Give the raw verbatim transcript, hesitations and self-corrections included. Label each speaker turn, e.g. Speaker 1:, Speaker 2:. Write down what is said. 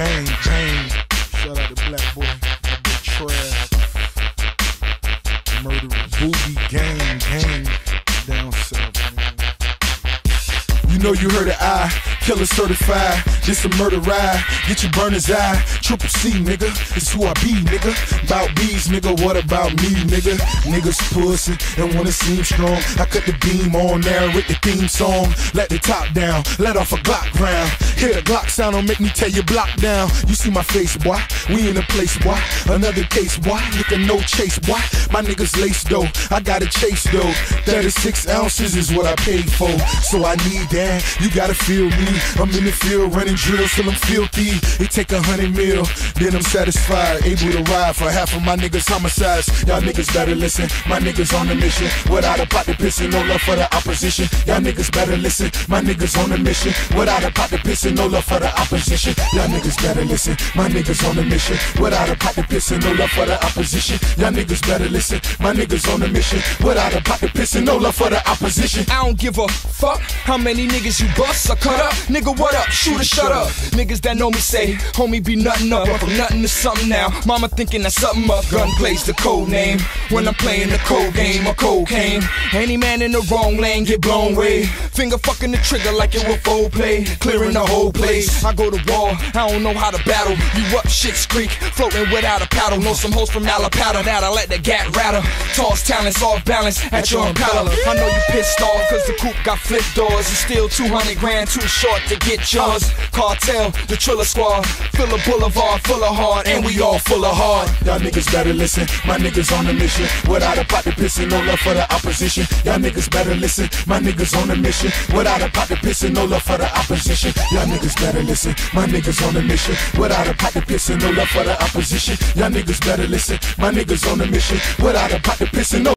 Speaker 1: Gang, gang. Shout out to Black Boy, that big trash. Murderers, boogie, gang, gang. Down south, man. You know you heard of I, killer certified. This a murder ride, get your burner's eye. Triple C, nigga, it's who I be, nigga. About bees, nigga, what about me, nigga? Niggas pussy and wanna seem strong. I cut the beam on, narrate the theme song. Let the top down, let off a Glock round. Hear the Glock sound, don't make me tell you block down. You see my face, boy, we in a place, boy. Another case, boy, nigga, no chase, boy. My niggas lace, though, I gotta chase, though. thirty-six ounces is what I paid for, so I need that. You gotta feel me, I'm in the field running drills till I'm filthy. It take a hundred mil, then I'm satisfied. Able to ride for half of my niggas' homicides. Y'all niggas better listen, my niggas on a mission. Without a pot to pissin', no love for the opposition. Y'all niggas better listen, my niggas on a mission. Without a pot to pissin', no love for the opposition. Y'all niggas better listen, my niggas on a mission. Without a pot to pissin', no love for the opposition. Y'all niggas better listen, my niggas on a mission. Without a pot to pissin', no love for the opposition.
Speaker 2: I don't give a fuck how many niggas you bust or cut up. Nigga, what up? Shoot or shut up. Niggas that know me say, homie be nothing up. From nothing to something now. Mama thinking that's something up. Gunplay's the code name. When I'm playing the cold game or cocaine. Any man in the wrong lane get blown away. Finger fucking the trigger like it was full play. Clearing the whole place. I go to war, I don't know how to battle. You up Shit's Creek, floating without a paddle. Know some hoes from Alabama that I let the gat rattle. Toss talents off balance at your impala. I know you pissed off cause the coupe got flip doors. You still two hundred grand too short to get yours. Cartel, the Triller Squad, fill a boulevard full of hard, and we all full of hard.
Speaker 1: Y'all niggas better listen, my niggas on a mission. Without a pot to pissin', no love for the opposition. Y'all niggas better listen, my niggas on a mission. Without a pot to pissin', no love for the opposition. Y'all niggas better listen, my niggas on a mission. Without a pot to pissin', no love for the opposition. Y'all niggas better listen, my niggas on a mission. Without a pot to pissin', no